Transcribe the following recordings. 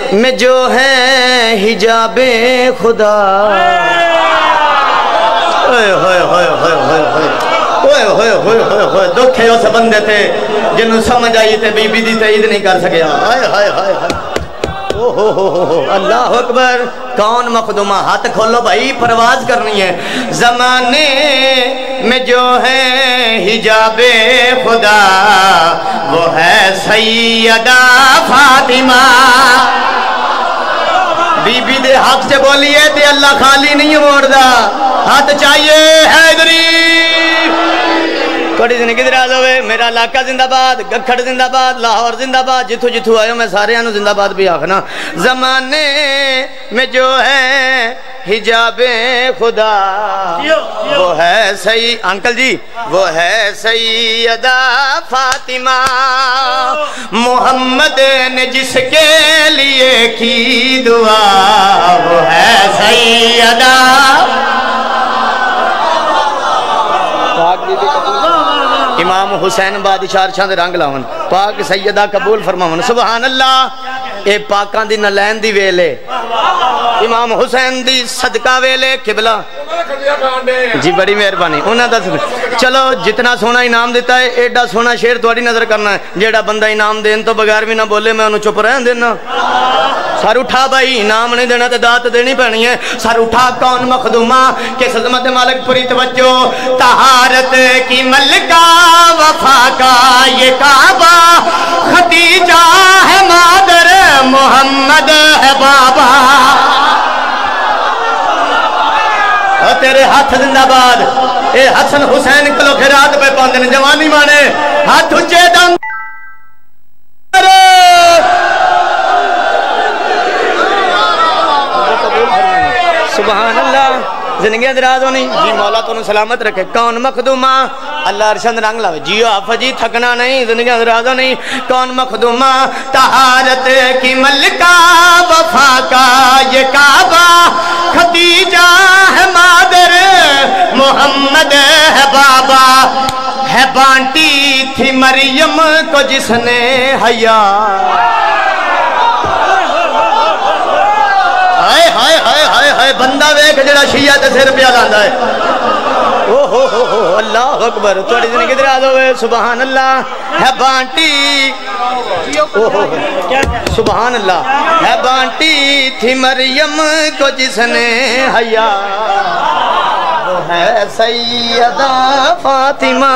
میں جو ہے حجاب خدا دکھے اس بندے تھے جنہوں سمجھ آئی تھے بی بی دی تعید نہیں کر سکیا اللہ اکبر کون مخدومہ ہاتھ کھولو بھائی پرواز کرنی ہے زمانے میں جو ہے حجاب خدا وہ ہے سیدہ فاطمہ بی بی دے حق سے بولیے تے اللہ خالی نہیں موڑ دا ہاتھ چاہیے حیدری کوڑی زندگی دراز ہوئے میرا علاقہ زندہ باد گکھڑ زندہ باد لاہور زندہ باد جتھو جتھو آئے میں سارے آنو زندہ باد بھی آخنا زمانے میں جو ہے حجاب خدا وہ ہے انکل جی وہ ہے سیدہ فاطمہ محمد نے جس کے لیے کی دعا وہ ہے سیدہ امام حسین بادشاہ چھاندے رنگ لاؤن پاک سیدہ قبول فرماؤن سبحان اللہ اے پاکان دی نلین دی ویلے امام حسین دی صدقہ ویلے قبلہ جی بڑی مہربانی انہاں دا چلو جتنا سونا انعام دیتا ہے ایڈا سونا شیر توڑی نظر کرنا ہے جیڑا بندہ انعام دین تو بغیر بھی نہ بولے میں انہوں چپ رہن دینا سر اٹھا بھائی انعام نہیں دینا تے دات دینی پہنی ہے سر اٹھا کون مخدومہ کس عظمت مالک پوری توجہ طہارت کی ملکہ وفا کا یہ کعبہ خدیجہ ہے مادر محمد ہے بابا تیرے ہاتھ زندہ باد اے حسن حسین کلو خیرات پہ پاندن جوانی مانے ہاتھ اچھے دن سبحان اللہ زندگیاں دراز ہونی جی مولا تو سلامت رکھے کون مخدومہ اللہ ارشد رنگ لاوے جیو آفا جی تھکنا نہیں زندگیاں دراز ہونی کون مخدومہ طہارت کی ملکہ وفا کا یہ کعبہ خدیجہ ہے مادر محمد ہے بابا ہے بانٹی تھی مریم کو جس نے حیا بندہ ویک جڑا شیعہ تے سر پہ لاندہ ہے اللہ اکبر توڑی زندگی دراز ہوئے سبحان اللہ ہے بانٹی سبحان اللہ ہے بانٹی تھی مریم کو جس نے حیا وہ ہے سیدہ فاطمہ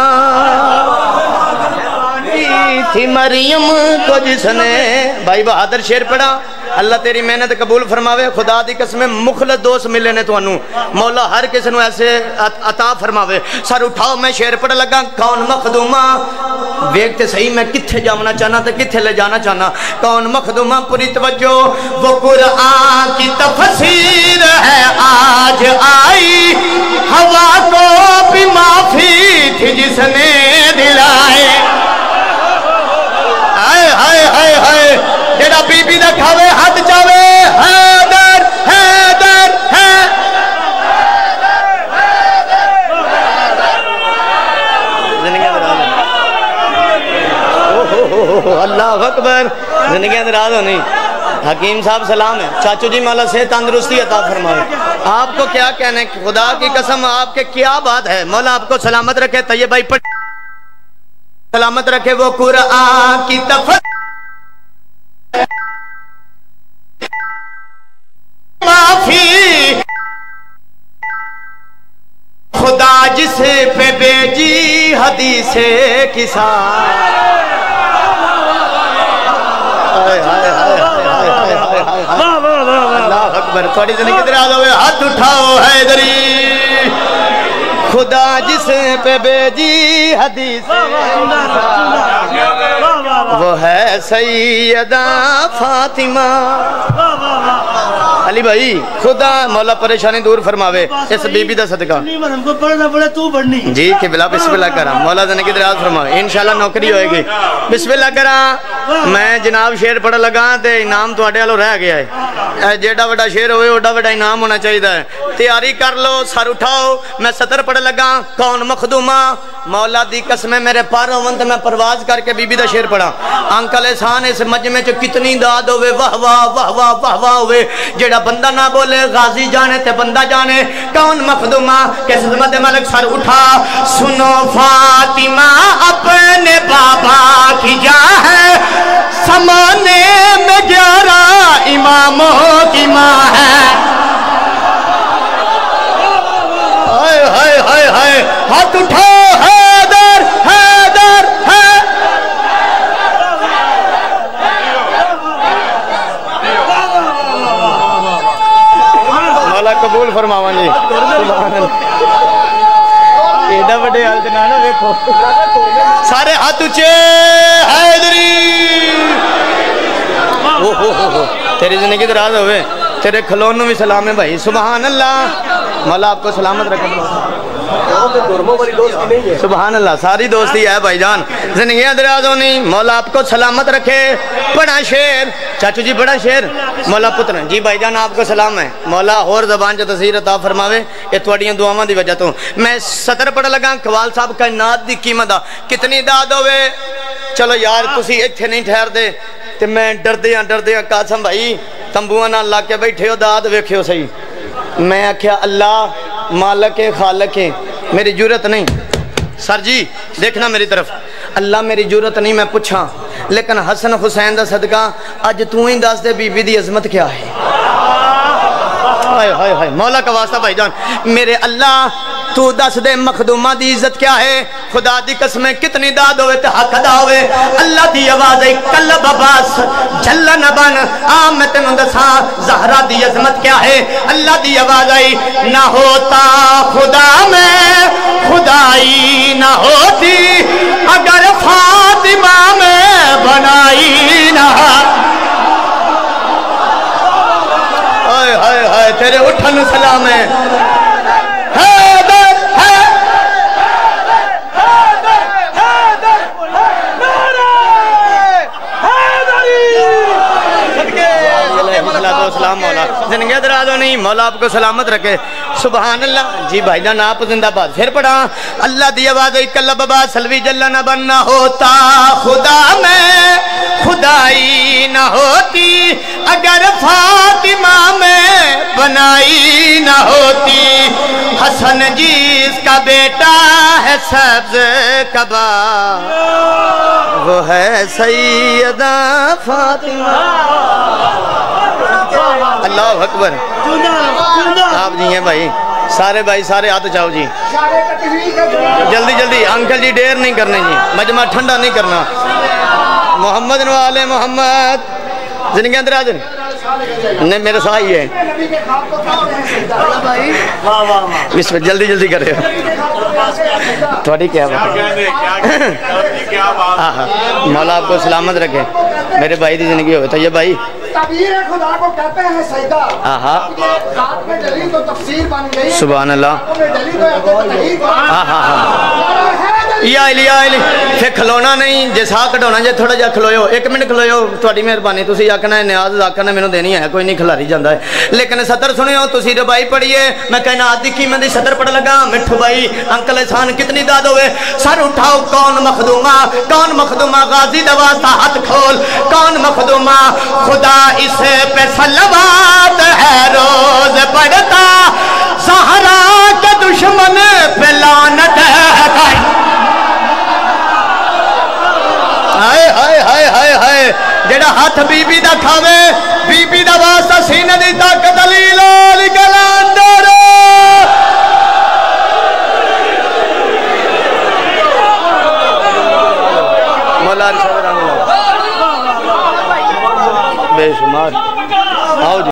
تھی مریم کو جس نے بھائی بہادر شیر پڑھا اللہ تیری محنت قبول فرماوے خدا دی قسم مخلص دوست ملے نے تو انہوں مولا ہر کسی نو ایسے عطا فرماوے سر اٹھاؤ میں شیر پڑھ لگا کون مخدومہ ویکتے صحیح میں کتھے جامنا چاہنا تے کتھے لے جانا چاہنا کون مخدومہ پوری توجہ وہ قرآن کی تفسیر ہے آج آئی ہوا کو بھی معافی تھی جس نے دلائے جیڑا بی بی نہ کھاوے ہاتھ چاوے حیدر حیدر اللہ اکبر زندگیاں دراز ہونی حکیم صاحب سلام ہے چاچو جی مولا سے تندرستی عطا فرمائے آپ کو کیا کہنے خدا کی قسم آپ کے کیا بات ہے مولا آپ کو سلامت رکھے طیب بھائی پڑھ سلامت رکھے وہ قرآن کی تفسیر معافی خدا جس پہ بیجی حدیث کسا اللہ اکبر تھوڑی زندگی دراز ہوئے ہاتھ اٹھاؤ حیدری خدا جس پہ بیجی حدیث وہ ہے سیدہ فاطمہ علی بھائی خدا مولا پریشانی دور فرماوے اس بی بی دا صدقہ جی قبلہ بسم اللہ کرا مولا زندگی دراز فرماوے انشاءاللہ نوکری ہوئے گی بسم اللہ کرا میں جناب شیر پڑھ لگا تے انعام تو اڈے آلو رہ گیا ہے جیڑا وڈا شیر ہوئے وڈا وڈا انعام ہونا چاہیے ہے تیاری کر لو سر اٹھاؤ میں سطر پڑھ لگا کون مخدومہ مولا دی قسم میرے پار ہون تے میں پرواز کر کے بی بی دا شیر پڑھا انکل احسان اس مجمع چ کتنی داد ہوئے واہ واہ واہ واہ واہ واہ ہوئے جیڑا بندہ نہ بولے غازی جانے تے بندہ جانے کون مخدومہ کس عظمت ملک سر اٹھا سنو فاطمہ اپنے بابا کی جا ہے سمانے میں 11 اماموں کی ماں ہے ہائے ہائے ہائے ہاتھ اٹھو حیدر حیدر مولا قبول فرماواں جی سبحان اللہ ایڈا بڑے حال جنا نا دیکھو سارے ہاتھ اونچے حیدری تیری زندگی دراز ہوئے تیرے کھلونوں بھی سلام ہے بھائی سبحان اللہ مولا آپ کو سلامت رکھے سبحان اللہ ساری دوستی ہے بھائی جان زندگیاں دراز ہونی مولا آپ کو سلامت رکھے بڑا شیر چاچو جی بڑا شیر مولا پتر جی بھائی جان آپ کو سلام ہے مولا اور زبان جو تصویر عطا فرماوے یہ تھوڑیاں دعاواں دی وجہ تو میں سطر پڑھ لگا قوال صاحب کائنات دی قیمت کتنی داد ہوئے چلو یار تسی ایتھے نہیں ٹھہر دے تے میں ڈردیاں قاسم بھائی تمبوਆਂ نال لا کے بیٹھے ہو داد ویکھیو صحیح میں آکھیا اللہ مالک خالق میری جرت نہیں سر جی دیکھنا میری طرف اللہ میری جرت نہیں میں پوچھاں لیکن حسن حسین دا صدقہ اج تو ہی دس دے بی بی دی عظمت کیا ہے ہائے ہائے ہائے مولا کا واسطہ بھائی جان میرے اللہ تو دس دے مخدومہ دی عزت کیا ہے خدا دی قسمیں کتنی داد ہوئے تے حق ادا ہوئے اللہ دی آواز ہے قلب عباس جلن بن آمت مندسا زہرہ دی عظمت کیا ہے اللہ دی آواز ہے نہ ہوتا خدا میں خدائی نہ ہوتی اگر فاطمہ میں بنائی نہ ہائے ہائے ہائے تیرے اٹھن سلام ہے سلام مولا زندگی دراز ہو نہیں مولا آپ کو سلامت رکھے سبحان اللہ جی بھائی جان آپ زندہ باد پھر پڑھا اللہ دی آواز کل بابا سلوی جل نہ بننا ہوتا خدا میں خدائی نہ ہوتی اگر فاطمہ میں بنائی نہ ہوتی حسن جس کا بیٹا ہے سبز کبا وہ ہے سیدہ فاطمہ اللہ اکبر آپ جی ہیں بھائی سارے ہاتھ چاہو جی جلدی جلدی انکل جی دیر نہیں کرنے جی مجمع ٹھنڈا نہیں کرنا محمد نوالے محمد زندگی اندر آج نہیں میرے ساتھ ہے اس میں جلدی جلدی کر رہے ہو تھوڑی کیا مولا آپ کو سلامت رکھے میرے بھائی دی زندگی ہوئے تو یہ بھائی تعبیر خدا کو کہتے ہیں سجدہ ذات میں ڈلی تو تفسیر بن گئی سبحان اللہ یا علی پھر کھلونا نہیں جے ساہ کٹونا جے تھوڑا جا کھلوئے ایک منٹ کھلوئے تھوڑی مہربانی تسی آکھنا ہے نیاز آکھنا میں دینی ہے کوئی نہیں کھلاری جاندہ ہے لیکن سطر سنے ہو تسی ربائی پڑھئے میں کہنا آدھی قیمت سطر پڑھ لگا مٹھو بھائی انکل احسان کتنی داد ہوئے سر اٹھاؤ کون مخدومہ غازی دواستا ہاتھ کھول کون مخدومہ خدا اس پہ صلوات ہے روز پڑھتا زہرا کے دشمن پہ لعنت ہے جڑا ہاتھ بی بی دا کھاوے بی بی دا واسطہ سینہ دی طاقت علی لال گلاندر مولا رشاہ بے شمار آؤ جی